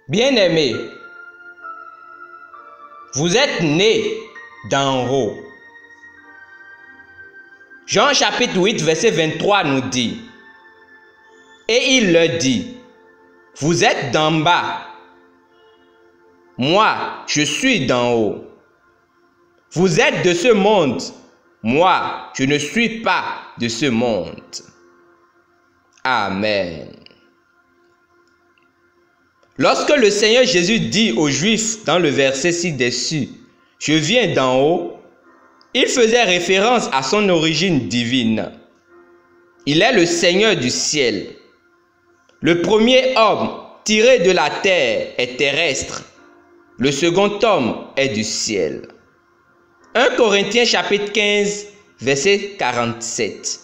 Bien-aimés, vous êtes nés d'en haut. Jean chapitre 8, verset 23 nous dit, et il leur dit, vous êtes d'en bas, moi je suis d'en haut. Vous êtes de ce monde, moi je ne suis pas de ce monde. Amen. Lorsque le Seigneur Jésus dit aux Juifs dans le verset ci-dessus, « Je viens d'en haut », il faisait référence à son origine divine. Il est le Seigneur du ciel. Le premier homme tiré de la terre est terrestre. Le second homme est du ciel. 1 Corinthiens chapitre 15, verset 47.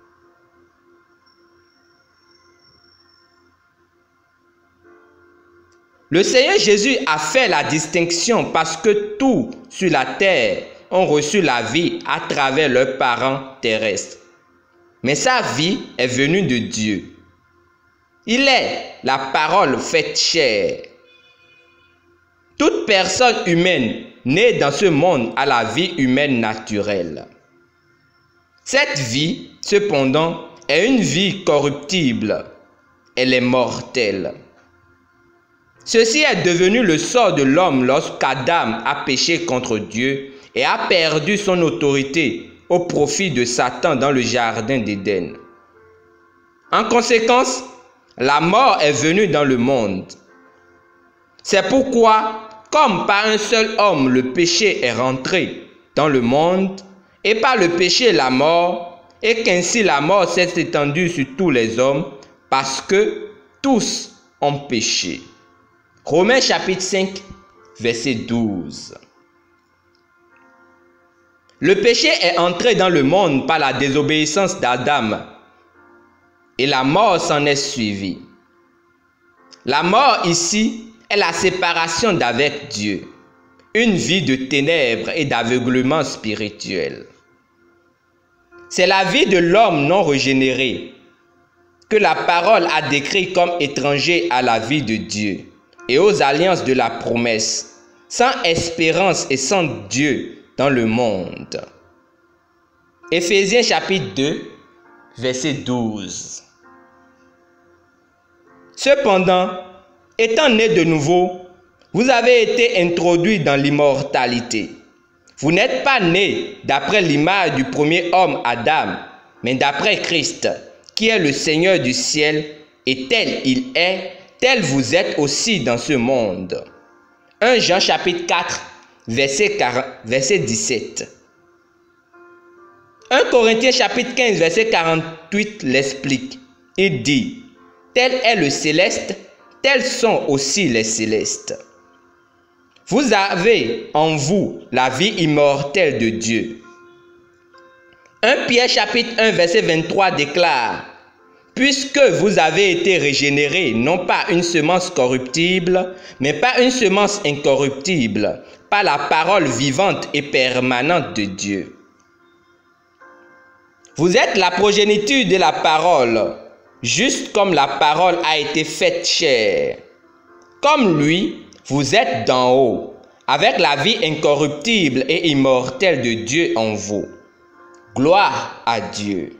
Le Seigneur Jésus a fait la distinction parce que tous sur la terre ont reçu la vie à travers leurs parents terrestres. Mais sa vie est venue de Dieu. Il est la parole faite chair. Toute personne humaine née dans ce monde a la vie humaine naturelle. Cette vie, cependant, est une vie corruptible. Elle est mortelle. Ceci est devenu le sort de l'homme lorsqu'Adam a péché contre Dieu et a perdu son autorité au profit de Satan dans le jardin d'Éden. En conséquence, la mort est venue dans le monde. C'est pourquoi, comme par un seul homme le péché est rentré dans le monde, et par le péché la mort, et qu'ainsi la mort s'est étendue sur tous les hommes, parce que tous ont péché. Romains chapitre 5, verset 12. Le péché est entré dans le monde par la désobéissance d'Adam et la mort s'en est suivie. La mort ici est la séparation d'avec Dieu, une vie de ténèbres et d'aveuglement spirituel. C'est la vie de l'homme non régénéré que la parole a décrit comme étranger à la vie de Dieu et aux alliances de la promesse, sans espérance et sans Dieu dans le monde. Éphésiens chapitre 2, verset 12. Cependant, étant nés de nouveau, vous avez été introduits dans l'immortalité. Vous n'êtes pas nés d'après l'image du premier homme Adam, mais d'après Christ, qui est le Seigneur du ciel, et tel il est, tel vous êtes aussi dans ce monde. 1 Jean chapitre 4, verset 17. 1 Corinthiens chapitre 15, verset 48 l'explique. Il dit, tel est le céleste, tels sont aussi les célestes. Vous avez en vous la vie immortelle de Dieu. 1 Pierre chapitre 1, verset 23 déclare, puisque vous avez été régénérés, non pas une semence corruptible, mais pas une semence incorruptible, par la parole vivante et permanente de Dieu. Vous êtes la progéniture de la parole, juste comme la parole a été faite chair. Comme lui, vous êtes d'en haut, avec la vie incorruptible et immortelle de Dieu en vous. Gloire à Dieu.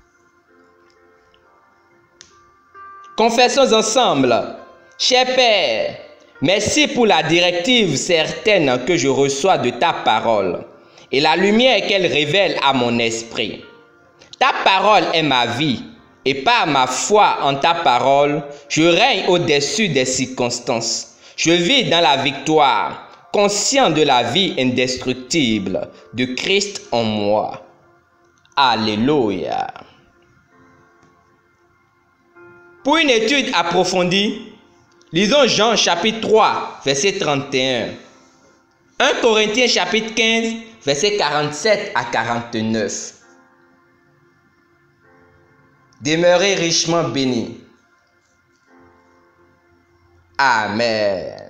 Confessons ensemble, cher Père, merci pour la directive certaine que je reçois de ta parole et la lumière qu'elle révèle à mon esprit. Ta parole est ma vie et par ma foi en ta parole, je règne au-dessus des circonstances. Je vis dans la victoire, conscient de la vie indestructible de Christ en moi. Alléluia. Pour une étude approfondie, lisons Jean chapitre 3, verset 31. 1 Corinthiens chapitre 15, verset 47 à 49. Demeurez richement bénis. Amen.